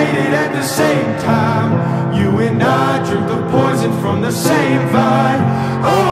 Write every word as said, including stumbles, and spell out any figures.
it at the same time. You and I drink the poison from the same vine. Oh.